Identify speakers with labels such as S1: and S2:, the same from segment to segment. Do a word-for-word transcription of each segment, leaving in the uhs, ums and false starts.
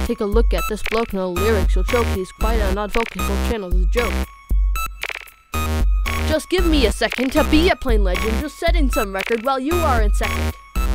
S1: Take a look at this bloke, no lyrics, you'll choke. He's quiet and not focused, whole channel is a joke. Just give me a second to be a plain legend, just setting some record while you are in second.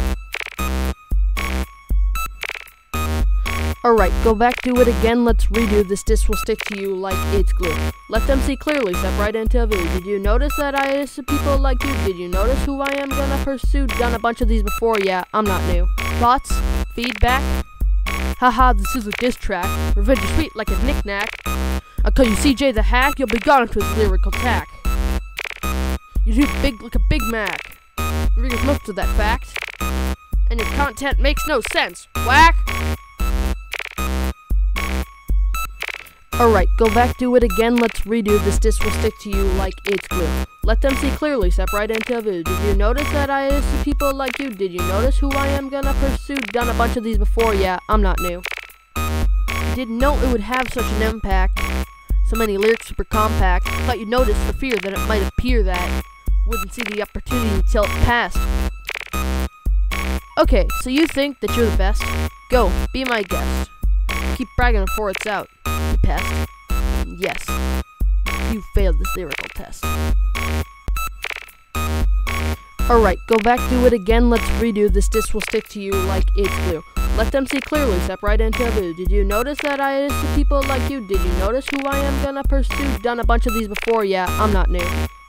S1: Alright, go back, do it again, let's redo this. This will stick to you like it's glue. Let them see clearly, step right into view. Did you notice that I is to people like you? Did you notice who I am gonna pursue? Done a bunch of these before, yeah, I'm not new. Thoughts? Feedback? Haha, this is a diss track. Revenge is sweet like a knick-knack. I'll call you C J the Hack, you'll be gone into his lyrical tack. You're too big like a Big Mac. Readers most of that fact. And your content makes no sense. Whack! Alright, go back, do it again, let's redo this. This will stick to you like it's glue. Let them see clearly, step right into view. Did you notice that I is to people like you? Did you notice who I am gonna pursue? Done a bunch of these before, yeah, I'm not new. Didn't know it would have such an impact. So many lyrics super compact. Thought you'd notice the fear that it might appear that wouldn't see the opportunity till it passed. Okay, so you think that you're the best? Go, be my guest. Keep bragging before it's out, you pest. Yes, you failed this lyrical test. Alright, go back, do it again, let's redo this. This will stick to you like it's glue. Let them see clearly, step right into view. Did you notice that I is to people like you? Did you notice who I am gonna pursue? Done a bunch of these before, yeah, I'm not new.